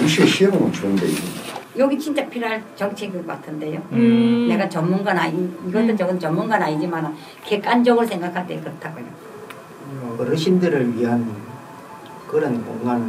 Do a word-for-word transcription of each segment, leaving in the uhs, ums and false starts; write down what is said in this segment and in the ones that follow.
잠시 쉬어놓으면 좋은데 이거. 여기 진짜 필요할 정책일 것 같은데요. 음. 내가 전문가는 아니, 이것도 저건 전문가는 아니지만 객관적으로 생각할 때 그렇다고요. 어르신들을 위한 그런 공간은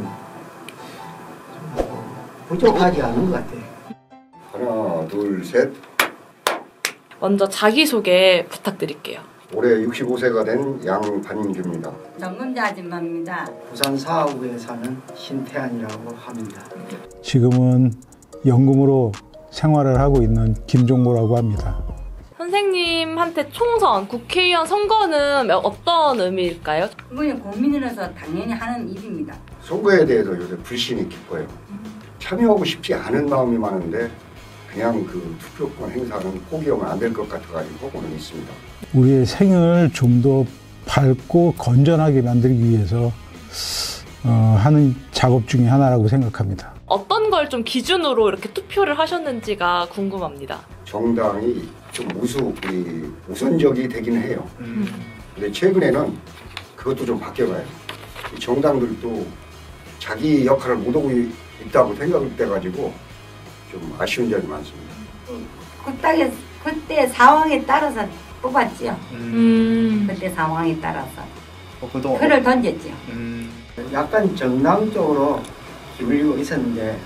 부족하지 않은 것 같아요. 하나, 둘, 셋. 먼저 자기소개 부탁드릴게요. 올해 육십오 세가 된 양반규입니다. 전문자 아줌마입니다. 부산 사하구에 사는 신태안이라고 합니다. 지금은 연금으로 생활을 하고 있는 김종모라고 합니다. 선생님한테 총선, 국회의원 선거는 어떤 의미일까요? 이건 국민으로서 당연히 하는 일입니다. 선거에 대해서 요새 불신이 깊어요. 참여하고 싶지 않은 마음이 많은데 그냥 그 투표권 행사는 포기하면 안 될 것 같아가지고 하고는 있습니다. 우리의 생을 좀 더 밝고 건전하게 만들기 위해서 어, 하는 작업 중에 하나라고 생각합니다. 어떤 걸 좀 기준으로 이렇게 투표를 하셨는지가 궁금합니다. 정당이 좀 우수, 우선적이 되긴 해요. 음. 근데 최근에는 그것도 좀 바뀌어가요. 이 정당들도 자기 역할을 못하고 있다고 생각을 돼가지고 좀 아쉬운 점이 많습니다. 그때, 그때 상황에 따라서 뽑았지요. 음. 그때 상황에 따라서 어, 그동안 글을 던졌지요. 음. 약간 정당 쪽으로 기울이고 있었는데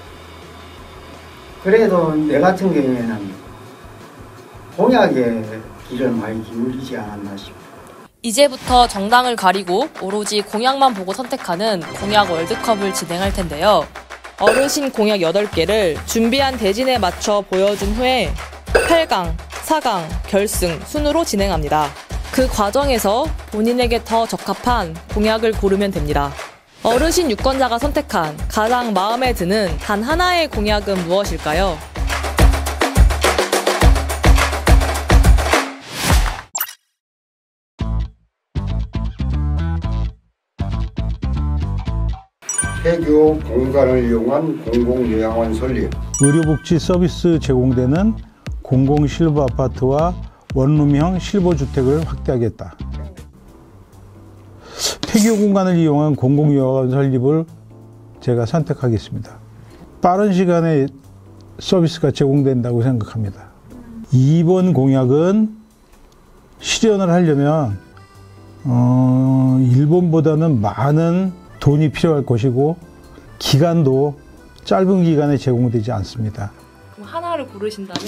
그래도 내 같은 경우에는 공약에 길을 많이 기울이지 않았나 싶어요. 이제부터 정당을 가리고 오로지 공약만 보고 선택하는 공약 월드컵을 진행할 텐데요. 어르신 공약 여덟 개를 준비한 대진에 맞춰 보여준 후에 팔 강, 사 강, 결승 순으로 진행합니다. 그 과정에서 본인에게 더 적합한 공약을 고르면 됩니다. 어르신 유권자가 선택한 가장 마음에 드는 단 하나의 공약은 무엇일까요? 폐교 공간을 이용한 공공요양원 설립. 의료복지 서비스 제공되는 공공실버 아파트와 원룸형 실버주택을 확대하겠다. 폐교 공간을 이용한 공공요양원 설립을 제가 선택하겠습니다. 빠른 시간에 서비스가 제공된다고 생각합니다. 이 번 공약은 실현을 하려면 어, 일본보다는 많은 돈이 필요할 것이고 기간도 짧은 기간에 제공되지 않습니다. 그럼 하나를 고르신다면?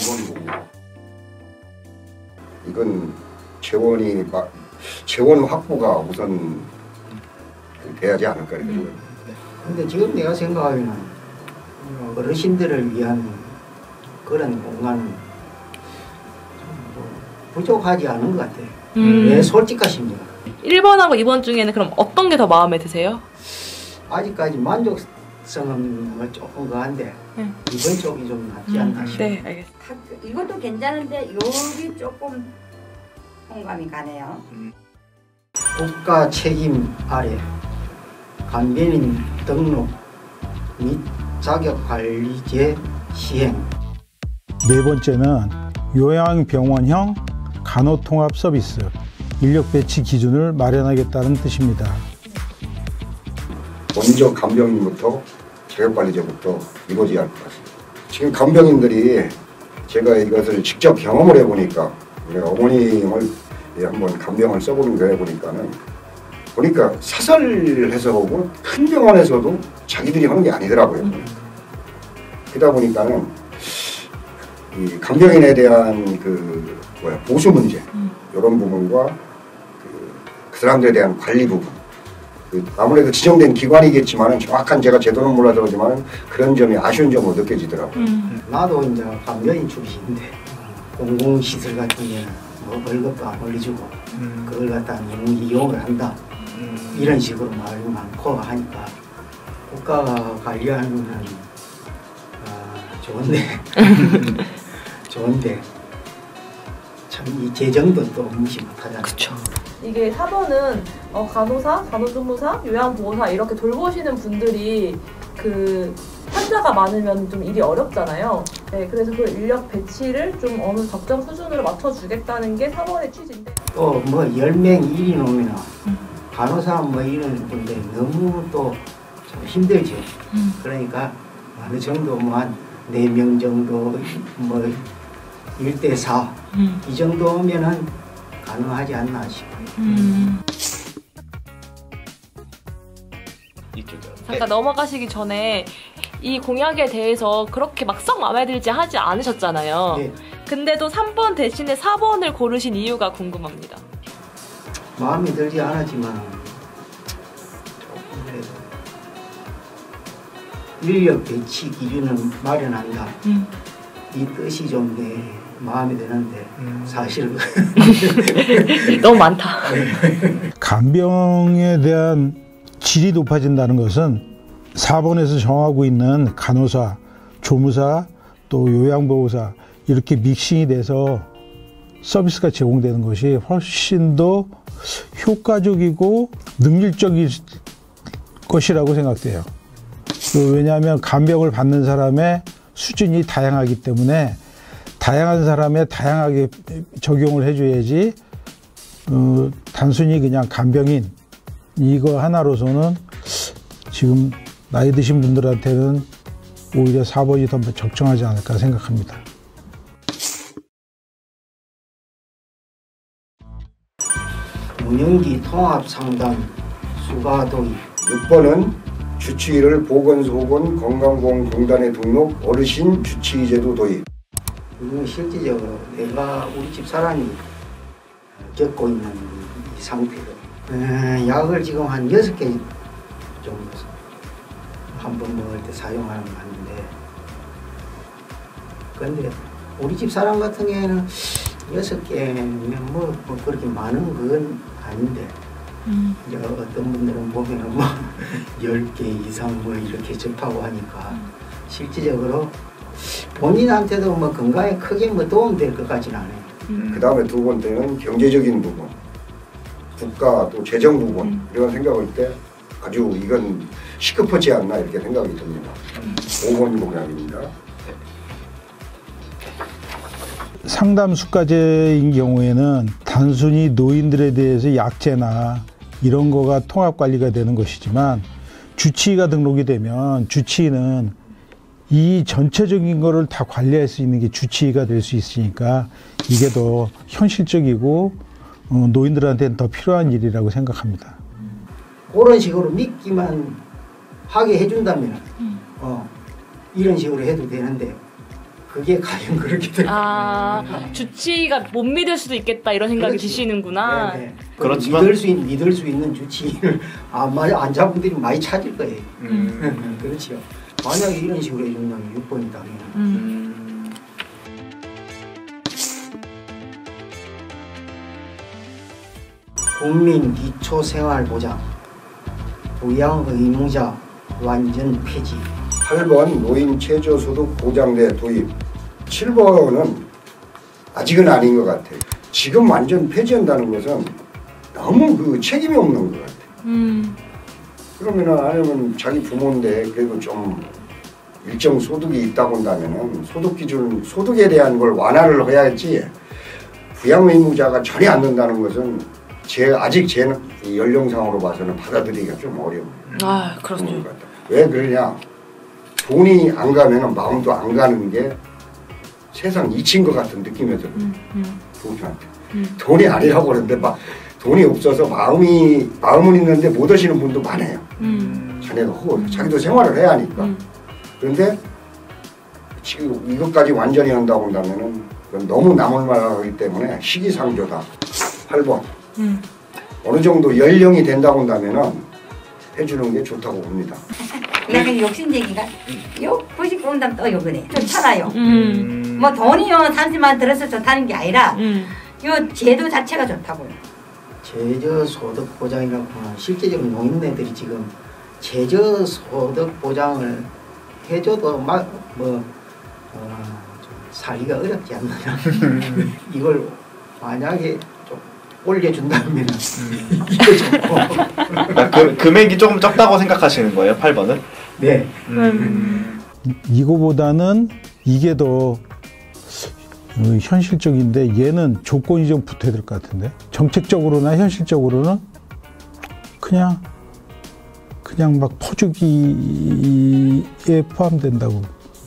이건 재원이 재원 확보가 우선 돼야지 않을까 이거죠. 음. 근데 지금 내가 생각하기에는 어르신들을 위한 그런 공간은 부족하지 않은 것 같아요. 음. 왜 솔직하십니까? 일 번하고 이 번 중에는 그럼 어떤 게 더 마음에 드세요? 아직까지 만족성은 조금 그한데 네. 이번 쪽이 좀 낫지 않나 싶어요. 네, 알겠습니다. 이것도 괜찮은데 여기 조금 공감이 가네요. 국가 책임 아래 간병인 등록 및 자격관리제 시행. 네 번째는 요양병원형 간호통합 서비스 인력 배치 기준을 마련하겠다는 뜻입니다. 먼저 간병인부터 자격관리제부터 이루어져야 할 것 같습니다. 지금 간병인들이 제가 이것을 직접 경험을 해보니까 우리 어머님을 한번 간병을 써보는 거 해보니까는 보니까 사설해서 보고 큰 병원에서도 자기들이 하는 게 아니더라고요. 음. 그러다 보니까는 이 간병인에 대한 그 뭐야 보수 문제 음. 이런 부분과 그, 그 사람들에 대한 관리 부분 그 아무래도 지정된 기관이겠지만은 정확한 제가 제도는 몰라서 그렇지만은 그런 점이 아쉬운 점으로 느껴지더라고요. 음. 나도 이제 간병인 출신인데 공공시설 같은 데는 뭐 월급도 안 올려주고 음. 그걸 갖다 너무 이용을 한다. 음. 이런 식으로 말이 많고 하니까 국가가 관리하는 거는 아, 좋은데 좋은데 참 이 재정도 또 무시 못하잖아요. 그쵸. 이게 사 번은 어, 간호사, 간호조무사, 요양보호사 이렇게 돌보시는 분들이 그 환자가 많으면 좀 일이 어렵잖아요. 네, 그래서 그 인력 배치를 좀 어느 적정 수준으로 맞춰주겠다는 게 사 번의 취지인데 또 뭐 열 명 일이 놓으면 간호사 뭐 이런 건데 너무 또 좀 힘들죠. 음. 그러니까 어느 정도 뭐 한 네 명 정도 뭐 일 대 사 음. 이 정도면은 가능하지 않나 싶어요. 음. 이쪽이요. 잠깐 넘어가시기 전에 이 공약에 대해서 그렇게 막상 마음에 들지 하지 않으셨잖아요. 네. 근데도 삼 번 대신에 사 번을 고르신 이유가 궁금합니다. 마음에 들지 않았지만 조금 그래도 인력 배치 기준을 마련한다. 음. 이 뜻이 좀 내 마음에 드는데 사실 너무 많다. 간병에 대한 질이 높아진다는 것은 사 번에서 정하고 있는 간호사, 조무사, 또 요양보호사 이렇게 믹싱이 돼서 서비스가 제공되는 것이 훨씬 더 효과적이고 능률적일 것이라고 생각돼요. 왜냐하면 간병을 받는 사람의 수준이 다양하기 때문에 다양한 사람에 다양하게 적용을 해줘야지 어, 단순히 그냥 간병인 이거 하나로서는 지금 나이 드신 분들한테는 오히려 사 번이 더 적정하지 않을까 생각합니다. 운영기 통합상담 수가 도입. 육 번은 주치의를 보건소건 건강보험공단에 등록 어르신 주치의제도 도입. 이건 실질적으로 내가 우리 집 사람이 겪고 있는 이 상태로 에, 약을 지금 한 여섯 개 정도 한 번 먹을 때 사용하는 거 같은데 근데 우리 집 사람 같은 경우에는 여섯 개면 뭐, 뭐 그렇게 많은 건 아닌데 음. 이제 어떤 분들은 보면은 뭐 열 개 이상 뭐 이렇게 접하고 하니까 음. 실질적으로 본인한테도 뭐 건강에 크게 뭐 도움될 것 같지는 않아요. 음. 그 다음에 두 번째는 경제적인 부분, 국가 또 재정 부분 음. 이런 생각할 때 아주 이건 시급하지 않나 이렇게 생각이 듭니다. 오 번 공약입니다. 상담수가제인 경우에는 단순히 노인들에 대해서 약제나 이런 거가 통합관리가 되는 것이지만 주치의가 등록이 되면 주치의는 이 전체적인 거를 다 관리할 수 있는 게 주치의가 될 수 있으니까 이게 더 현실적이고 어, 노인들한테는 더 필요한 일이라고 생각합니다. 그런 식으로 믿기만 하게 해준다면 음. 어, 이런 식으로 해도 되는데 그게 과연 그렇게 될까? 아, 주치의가 못 믿을 수도 있겠다 이런 생각이 그렇지. 드시는구나. 네, 네. 그렇지만- 믿을 수, 있, 믿을 수 있는 주치의를 아마 환자분들이 많이 찾을 거예요. 음. 그렇죠. 만약에 이런 식으로 해준다면 육 번이다면 음. 국민 기초생활보장 부양 의무자 완전 폐지. 팔 번 노인 최저소득 보장제 도입. 칠 번은 아직은 아닌 것 같아요. 지금 완전 폐지한다는 것은 너무 그 책임이 없는 것 같아요. 음. 그러면은 아니면 자기 부모인데 그래도 좀 일정 소득이 있다고 한다면은 소득 기준 소득에 대한 걸 완화를 해야지 부양 의무자가 전혀 안 된다는 것은 제 아직 제 연령상으로 봐서는 받아들이기가 좀 어려워요. 아, 그렇죠. 왜 그러냐? 돈이 안 가면은 마음도 안 가는 게 세상 이친 것 같은 느낌이어서 음, 음. 부모한테 음. 돈이 아니라고 그러는데 막 돈이 없어서 마음이 마음은 있는데 못 하시는 분도 많아요. 음. 자네가 혹 자기도 생활을 해야 하니까. 음. 그런데 지금 이것까지 완전히 한다고 한다면은 그건 너무 남을 말하기 때문에 시기상조다. 팔 번. 음. 어느 정도 연령이 된다고 한다면은 해주는 게 좋다고 봅니다. 내가 욕심쟁이가 요 구십구 온다면 또 욕을 해. 좋잖아요. 음. 뭐 돈이요 삼십만 들어서 좋다는 게 아니라 음. 요 제도 자체가 좋다고요. 최저소득 보장이라고 하면 실제적으로 노인네들이 지금 최저소득 보장을 해줘도 막 뭐 어, 좀 살기가 어렵지 않느냐. 이걸 만약에 좀 올려준다면 이게 좋고. 아, 그, 금액이 조금 적다고 생각하시는 거예요? 팔 번은? 네. 음. 이거보다는 이게 더 어, 현실적인데 얘는 조건이 좀 붙어야 될 것 같은데 정책적으로나 현실적으로는 그냥 그냥 막 퍼주기에 포함된다고.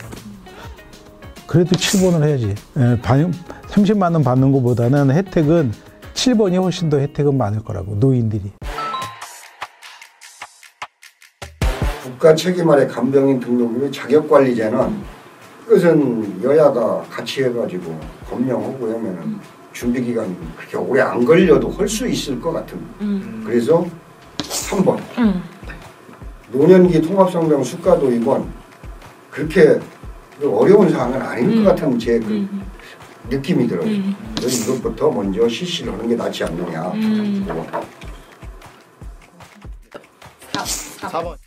그래도 칠 번을 해야지. 예, 삼십만 원 받는 것보다는 혜택은 칠 번이 훨씬 더 혜택은 많을 거라고, 노인들이. 국가 책임 아래 간병인 등록의 자격관리제는 그것은 여야가 같이 해가지고 검명하고 하면은 준비기간 그렇게 오래 안 걸려도 할 수 있을 것 같은. 음. 그래서 삼 번. 음. 노년기 통합상담 수가도 이건 그렇게 어려운 사항은 아닌 음. 것 같은 제 그 음. 느낌이 들어요. 음. 그래서 이것부터 먼저 실시를 하는 게 낫지 않느냐. 음. 사 번.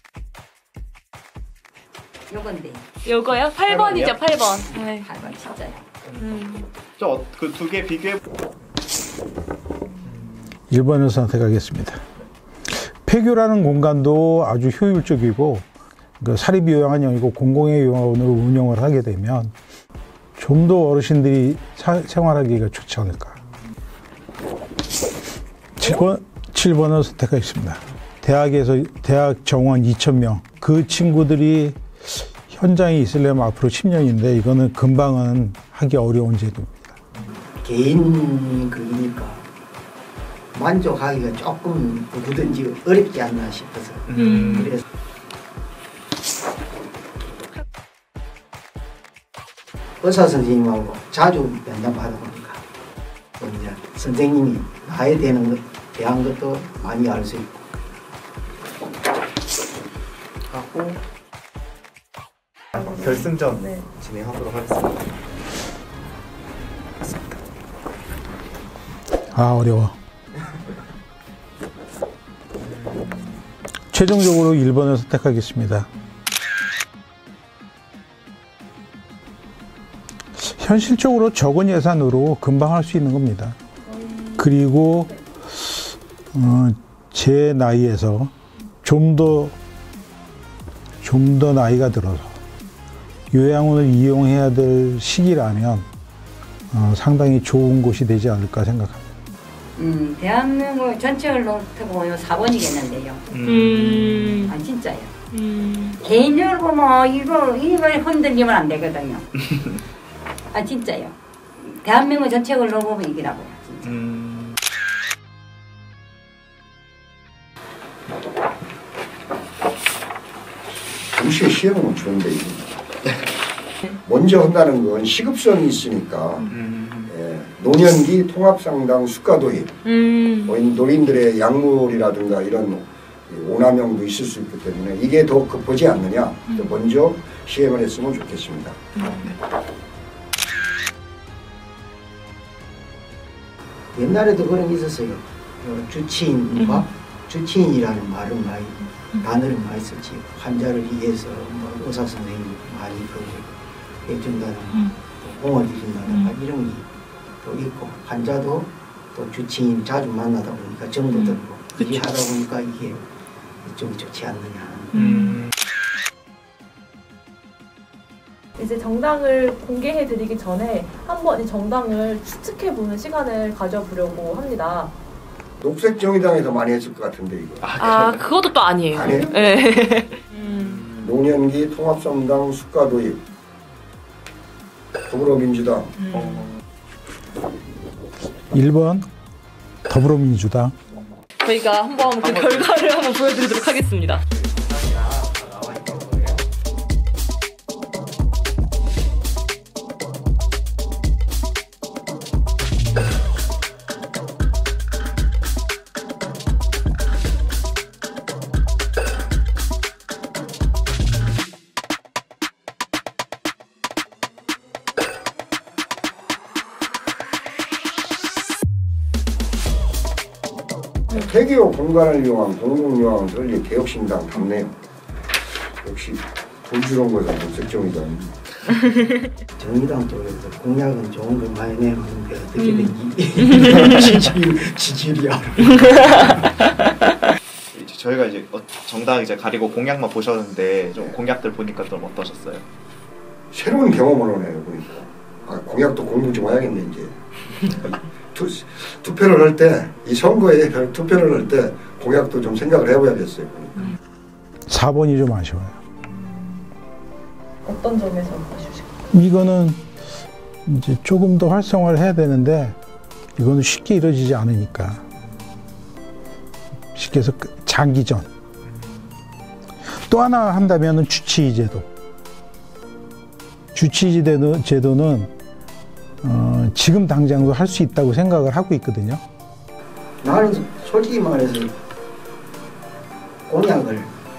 요건데. 요거요? 팔 번이죠, 팔 번. 네. 팔 번 진짜요. 음. 저 그 두 개 비교해. 일 번을 선택하겠습니다. 폐교라는 공간도 아주 효율적이고 그 사립 요양원이 아니고 공공의 요양원으로 운영을 하게 되면 좀 더 어르신들이 사, 생활하기가 좋지 않을까. 칠 번, 칠 번을 선택하겠습니다. 대학에서 대학 정원 이천 명, 그 친구들이 현장에 있으려면 앞으로 십 년인데 이거는 금방은 하기 어려운 제도입니다. 개인 글이니까 만족하기가 조금 누구든지 어렵지 않나 싶어서. 음. 그래서 의사 선생님하고 자주 면담 받아보니까 이제 선생님이 나에 대한 것, 대한 것도 많이 알 수 있고. 하고 결승전 네. 진행하도록 하겠습니다. 아, 어려워. 최종적으로 일 번을 선택하겠습니다. 현실적으로 적은 예산으로 금방 할 수 있는 겁니다. 그리고 어, 제 나이에서 좀 더 좀 더 나이가 들어서 요양원을 이용해야 될 시기라면 어, 상당히 좋은 곳이 되지 않을까 생각합니다. 음, 대한민국 전체를 놓고 사 번이겠는데요. 음. 아, 진짜요. 음. 개인적으로 뭐 이거 이걸 흔들리면 안 되거든요. 아, 진짜요. 대한민국 전체를 놓고 이기라고요. 진짜. 음. 동시에 시행은 좋은데 이게 먼저 한다는 건 시급성이 있으니까 음. 예, 노년기 통합상담 수가 도입, 음. 노인들의 약물이라든가 이런 오남용도 있을 수 있기 때문에 이게 더 급하지 않느냐. 음. 먼저 시행을 했으면 좋겠습니다. 음. 옛날에도 그런 게 있었어요. 어, 주치인과 음. 주치인이라는 말을 많이 음. 단어를 많이 쓰지. 환자를 위해서 뭐 의사 선생님이 많이 그 해준다는 음. 공을 드린다는 음. 이런 게 또 있고 환자도 또 주치인 자주 만나다 보니까 정도 들고 음. 이게 하다 보니까 이게 좀 좋지 않느냐. 음. 이제 정당을 공개해드리기 전에 한번 이 정당을 추측해보는 시간을 가져보려고 합니다. 녹색정의당에서 많이 했을 것 같은데 이거. 아, 그것도 또 아니에요. 아니에요? 네. 음. 노년기 통합상담 수가 도입. 더불어민주당. 음. 일 번 더불어민주당. 저희가 한번 그 결과를 한번 보여드리도록 하겠습니다. 폐교 공간을 이용한 공공요양 설립 개혁신당 답네요. 역시 돈 주는 거다 녹색정의당. 정의당 쪽에서 공약은 좋은 걸 많이 내는데 어떻게든 음. 지지율, 지지율이야. 이제 저희가 이제 정당 이제 가리고 공약만 보셨는데 좀 공약들 보니까 좀 어떠셨어요? 새로운 경험을 하네요 보니까. 아, 공약도 공부 좀 해야겠네 이제. 투, 투표를 할 때, 이 선거에 투표를 할 때 공약도 좀 생각을 해봐야겠어요. 보니까. 사 번이 좀 아쉬워요. 어떤 점에서 아쉬우실까요? 이거는 이제 조금 더 활성화를 해야 되는데 이거는 쉽게 이루어지지 않으니까. 쉽게 해서 그 장기전. 또 하나 한다면 주치의제도. 주치의제도는 제도는 어, 지금 당장도 할 수 있다고 생각을 하고 있거든요. 나는 솔직히 말해서 공약을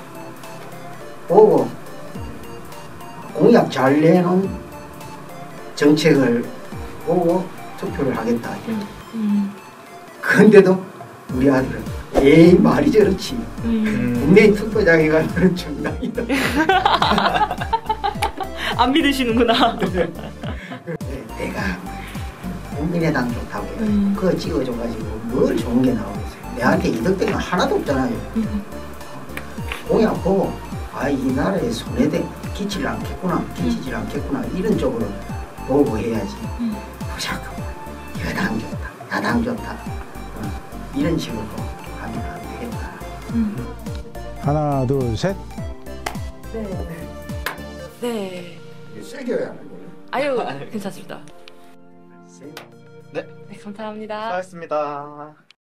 보고 공약 잘 내놓은 정책을 보고 투표를 하겠다. 그런데도 우리 아들은 에이 말이 저렇지. 분명히 투표장에 가면 정당이다. 안 믿으시는구나. 내가 국민의당 좋다고 해요. 그거 찍어줘가지고 뭘 좋은 게 나오겠어요. 내한테 이득된 건 하나도 없잖아요. 공약 보고 아, 이 나라에 손해대 끼치질 않겠구나, 끼치질 않겠구나 이런 쪽으로 보고 해야지. 무조건 여당 좋다, 야당 좋다 어, 이런 식으로 하면 안 되겠다. 하나, 둘, 셋. 네. 네. 세게 해야 하는 거예요. 아유, 괜찮습니다. 네, 네, 감사합니다. 수고하셨습니다.